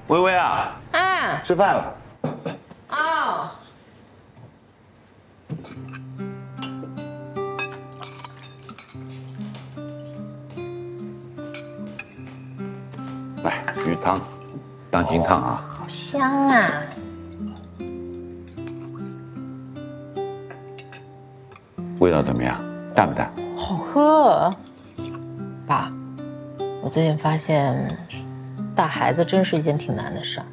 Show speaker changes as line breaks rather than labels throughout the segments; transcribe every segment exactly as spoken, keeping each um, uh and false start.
微微啊，
嗯，
吃饭了。
哦。
来，鱼汤，当金汤啊。
好香啊！
味道怎么样？淡不淡？
好喝。爸，我最近发现，带孩子真是一件挺难的事儿。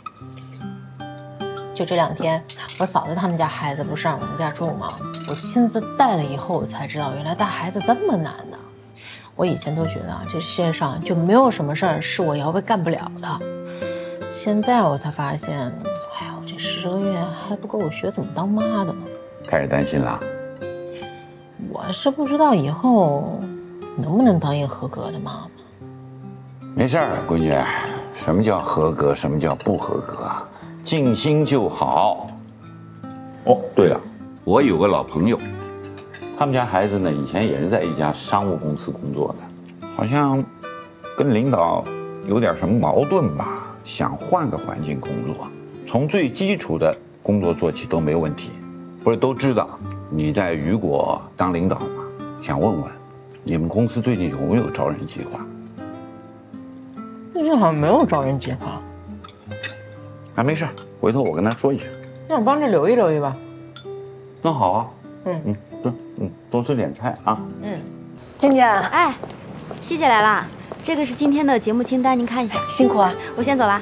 就这两天，我嫂子他们家孩子不是上我们家住吗？我亲自带了以后，我才知道原来带孩子这么难的。我以前都觉得啊，这世界上就没有什么事儿是我姚贝干不了的。现在我才发现，哎呀，我这十个月还不够我学怎么当妈的呢。
开始担心了。
我是不知道以后能不能当一个合格的妈妈。
没事儿，闺女，什么叫合格？什么叫不合格啊？尽心就好。哦，对了，我有个老朋友，他们家孩子呢，以前也是在一家商务公司工作的，好像跟领导有点什么矛盾吧，想换个环境工作，从最基础的工作做起都没问题。不是都知道你在雨果当领导吗？想问问，你们公司最近有没有招人计划？
最近好像没有招人计划。
啊，没事，回头我跟他说一声。
那我帮着留意留意吧。
那好啊，
嗯
嗯，对，嗯，多吃点菜啊。
嗯，
静静，
哎，西姐来啦，这个是今天的节目清单，您看一下。
辛苦啊，
我先走啦。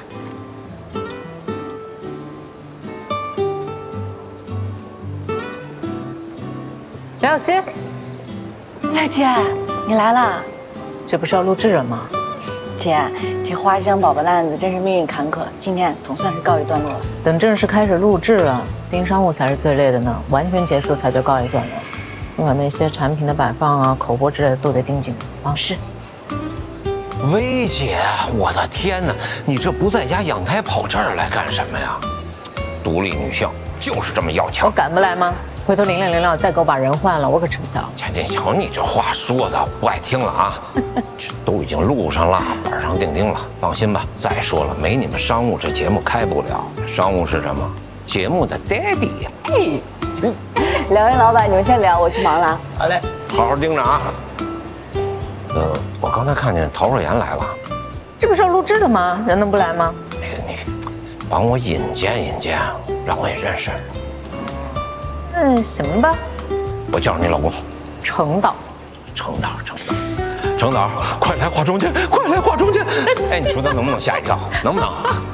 梁小希，
哎姐，你来啦。
这不是要录制了吗？
姐，这花香宝宝的案子真是命运坎坷，今天总算是告一段落了。
等正式开始录制了，盯商务才是最累的呢。完全结束才叫告一段落。你把那些产品的摆放啊、口播之类的都得盯紧啊。
是。
薇姐，我的天哪，你这不在家养胎跑这儿来干什么呀？独立女性就是这么要强。
我敢不来吗？回头临了临了，再给我把人换了，我可吃不消。
钱金桥，你这话说的不爱听了啊！这都已经录上了，板上钉钉了。放心吧，再说了，没你们商务这节目开不了。商务是什么？节目的 daddy 呀！
哎，两位老板，你们先聊，我去忙了。
好嘞，
好好盯着啊。呃，我刚才看见陶若妍来了，
这不是要录制的吗？人能不来吗？
那个你帮我引荐引荐，让我也认识。
嗯，行吧。
我叫上你老公，
程导。
程导，程导，程导，快来化妆间，快来化妆间！哎，你说他能不能吓一跳？能不能？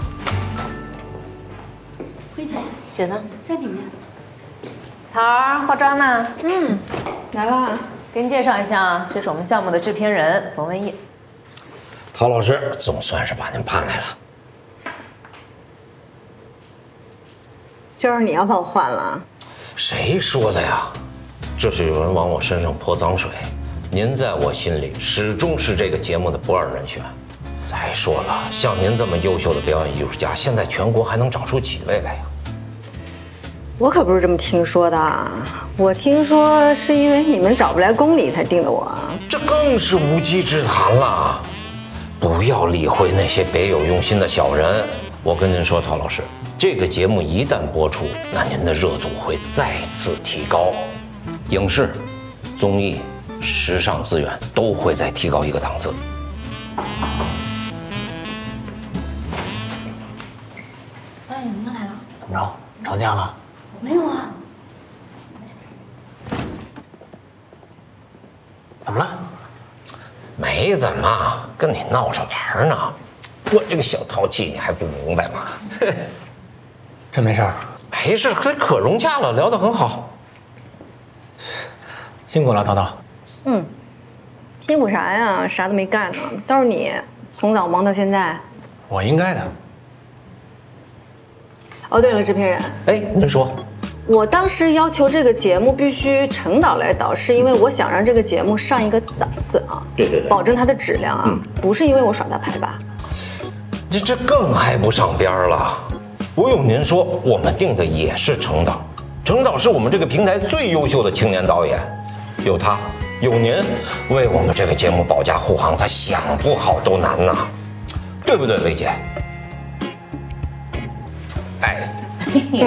薇姐，
姐呢？
在里面。
桃儿，化妆呢？
嗯，来啦。
给你介绍一下啊，这是我们项目的制片人冯文烨。
陶老师，总算是把您盼来了。
就是你要把我换了？
谁说的呀？这是有人往我身上泼脏水。您在我心里始终是这个节目的不二人选。再说了，像您这么优秀的表演艺术家，现在全国还能找出几位来呀？
我可不是这么听说的，我听说是因为你们找不来公理才定的我。
这更是无稽之谈了。不要理会那些别有用心的小人。我跟您说，陶老师，这个节目一旦播出，那您的热度会再次提高，影视、综艺、时尚资源都会再提高一个档次。
哎，你们来了？
怎么着？吵架了？
没有啊。
怎么了？
没怎么，跟你闹着玩呢。我这个小淘气，你还不明白吗？
真没事儿？
没事，可可融洽了，聊得很好。
辛苦了，淘淘。
嗯，辛苦啥呀？啥都没干呢，都是你从早忙到现在。
我应该的。
哦，对了，制片人，
哎，您说。
我当时要求这个节目必须程导来导，是因为我想让这个节目上一个档次啊，
对对对，
保证它的质量啊，嗯、不是因为我耍大牌吧？
这这更挨不上边了。不用您说，我们定的也是程导。程导是我们这个平台最优秀的青年导演，有他，有您为我们这个节目保驾护航，他想不好都难呐，对不对，薇姐？ 爱你，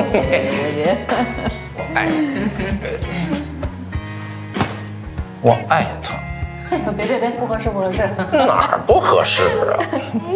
我爱他。
别别别，不合适不合适。
哪儿不合适啊？